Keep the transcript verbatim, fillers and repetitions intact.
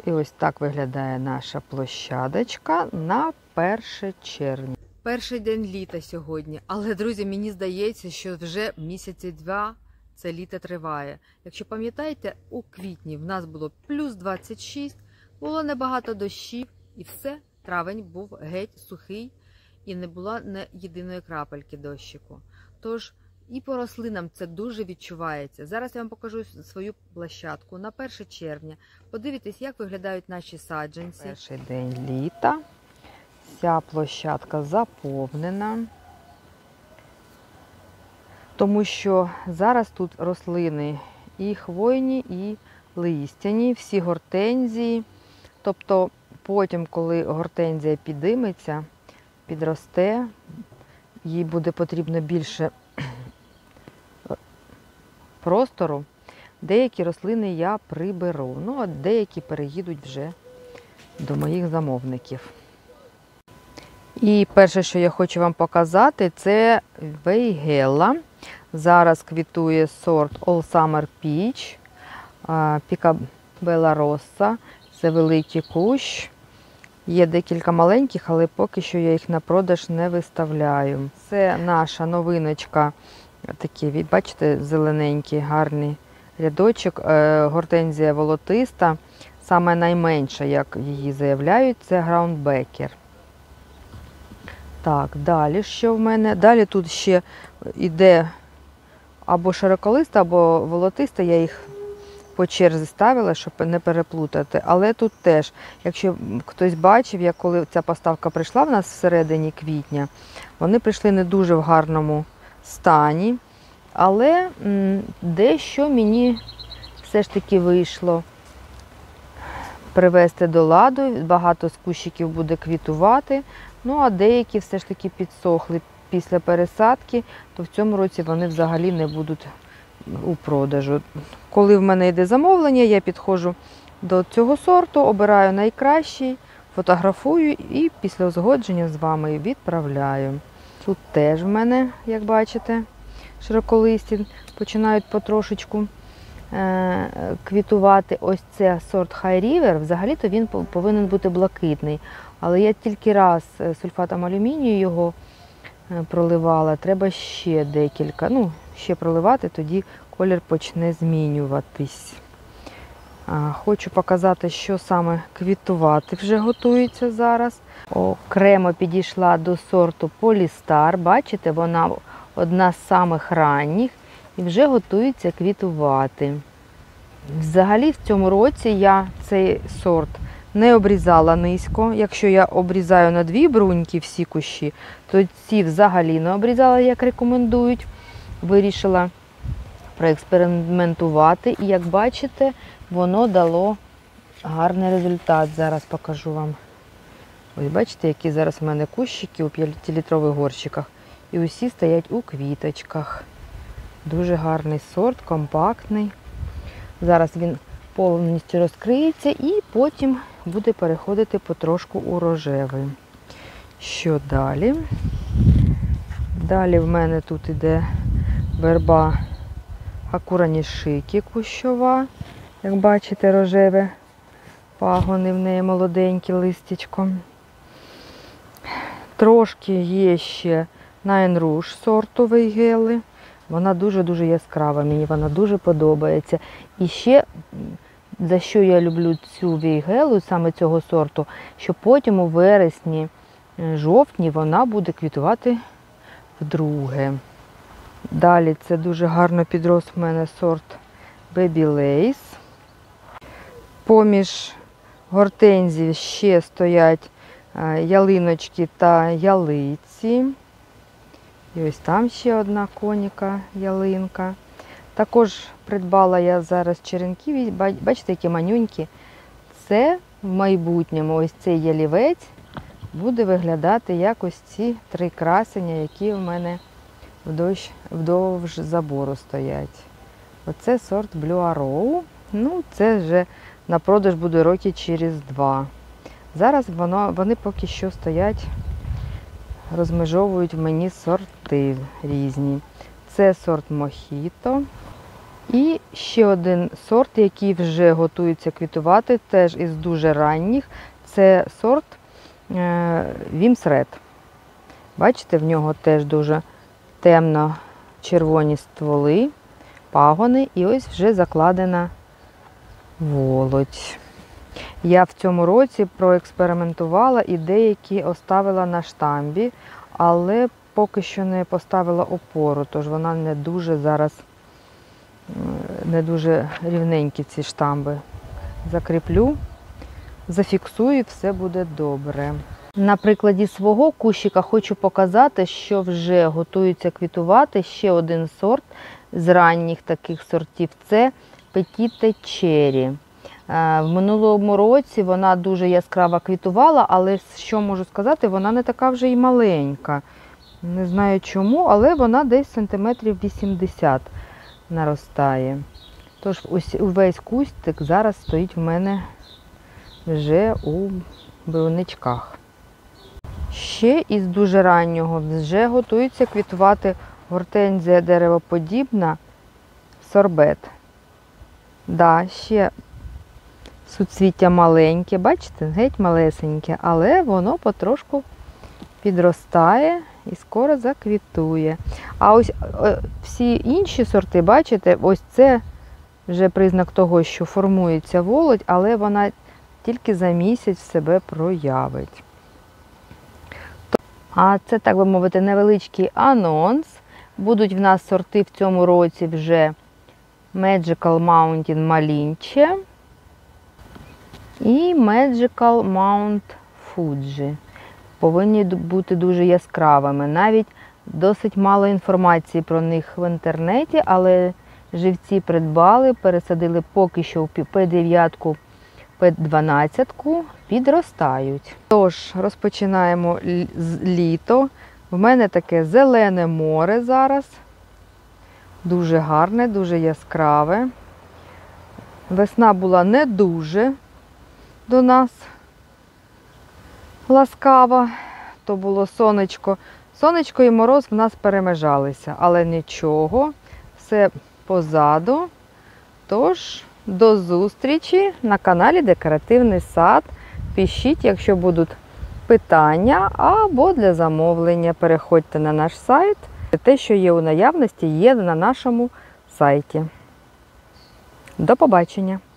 І ось так виглядає наша площадочка на перше червня. Перший день літа сьогодні. Але, друзі, мені здається, що вже місяці два це літо триває. Якщо пам'ятаєте, у квітні в нас було плюс двадцять шість, було небагато дощів, і все, травень був геть сухий, і не було не єдиної крапельки дощику. Тож, і по рослинам це дуже відчувається. Зараз я вам покажу свою площадку на перше червня. Подивіться, як виглядають наші саджанці. Перший день літа. Вся площадка заповнена. Тому що зараз тут рослини і хвойні, і листяні, всі гортензії. Тобто потім, коли гортензія підійметься, підросте, їй буде потрібно більше простору, деякі рослини я приберу, ну а деякі переїдуть вже до моїх замовників. І перше, що я хочу вам показати, це вейгелла. Зараз квітує сорт All Summer Peach, Picabella Rossa, це великий кущ. Є декілька маленьких, але поки що я їх на продаж не виставляю. Це наша новиночка. Такі, бачите, зелененький, гарний рядочок. Гортензія волотиста. Саме найменша, як її заявляють, це Groundbacker. Так, далі що в мене? Далі тут ще йде або широколиста, або волотиста. Я їх по черзі ставила, щоб не переплутати. Але тут теж, якщо хтось бачив, як коли ця поставка прийшла в нас всередині квітня, вони прийшли не дуже в гарному стані. Але м, дещо мені все ж таки вийшло привести до ладу. Багато з кущиків буде квітувати. Ну, а деякі все ж таки підсохли після пересадки, то в цьому році вони взагалі не будуть у продажу. Коли в мене йде замовлення, я підходжу до цього сорту, обираю найкращий, фотографую і після узгодження з вами відправляю. Тут теж в мене, як бачите, широколисті починають потрошечку е- квітувати. Ось це сорт High River, взагалі-то він повинен бути блакитний. Але я тільки раз сульфатом алюмінію його проливала, треба ще декілька, ну, ще проливати, тоді колір почне змінюватись. А, хочу показати, що саме квітувати вже готується зараз. Окремо підійшла до сорту Polystar, бачите, вона одна з самих ранніх і вже готується квітувати. Взагалі в цьому році я цей сорт не обрізала низько. Якщо я обрізаю на дві бруньки всі кущі, то ці взагалі не обрізала, як рекомендують. Вирішила проекспериментувати. І, як бачите, воно дало гарний результат. Зараз покажу вам. Ось бачите, які зараз в мене кущики у п'ятилітрових горщиках. І усі стоять у квіточках. Дуже гарний сорт, компактний. Зараз він повністю розкриється і потім буде переходити потрошку у рожевий. Що далі? Далі в мене тут іде верба Акура нішики кущова. Як бачите, рожеве пагони в неї молоденькі листячком. Трошки є ще Nine Rouge сорту вейгели. Вона дуже-дуже яскрава, мені вона дуже подобається. І ще, за що я люблю цю вейгелу, саме цього сорту, що потім у вересні, жовтні вона буде квітувати вдруге. Далі це дуже гарно підрос в мене сорт Baby Lace. Поміж гортензій ще стоять ялиночки та ялиці. І ось там ще одна коніка, ялинка. Також придбала я зараз черенки, бачите, які манюнькі. Це в майбутньому, ось цей ялівець буде виглядати як ось ці три красення, які в мене вдовж, вдовж забору стоять. Оце сорт Blue Arrow. Ну, це вже на продаж буде роки через два. Зараз воно, вони поки що стоять, розмежовують в мені сорти різні. Це сорт Mojito. І ще один сорт, який вже готується квітувати, теж із дуже ранніх, це сорт Вімс Ред. Бачите, в нього теж дуже темно-червоні стволи, пагони, і ось вже закладена володь. Я в цьому році проекспериментувала і деякі оставила на штамбі, але поки що не поставила опору, тож вона не дуже зараз, не дуже рівненькі ці штамби. Закріплю, зафіксую, і все буде добре. На прикладі свого кущика хочу показати, що вже готується квітувати ще один сорт з ранніх таких сортів – це Petite Cherry. В минулому році вона дуже яскраво квітувала, але що можу сказати, вона не така вже і маленька. Не знаю чому, але вона десь сантиметрів вісімдесят наростає. Тож ось увесь кустик зараз стоїть в мене вже у бруничках. Ще із дуже раннього вже готується квітувати гортензія деревоподібна сорбет. Да, ще суцвіття маленьке, бачите, геть малесеньке, але воно потрошку підростає і скоро заквітує. А ось всі інші сорти, бачите, ось це вже признак того, що формується володь, але вона тільки за місяць себе проявить. А це, так би мовити, невеличкий анонс. Будуть в нас сорти в цьому році вже Magical Mountain Malinche і Magical Mount Fuji. Повинні бути дуже яскравими. Навіть досить мало інформації про них в інтернеті, але живці придбали, пересадили поки що в пі дев'ять, пі дванадцять, підростають. Тож, розпочинаємо з літо. В мене таке зелене море зараз. Дуже гарне, дуже яскраве. Весна була не дуже до нас ласкава, то було сонечко. Сонечко і мороз в нас перемежалися, але нічого, все позаду. Тож, до зустрічі на каналі Декоративний сад. Пишіть, якщо будуть питання або для замовлення. Переходьте на наш сайт. Те, що є у наявності, є на нашому сайті. До побачення!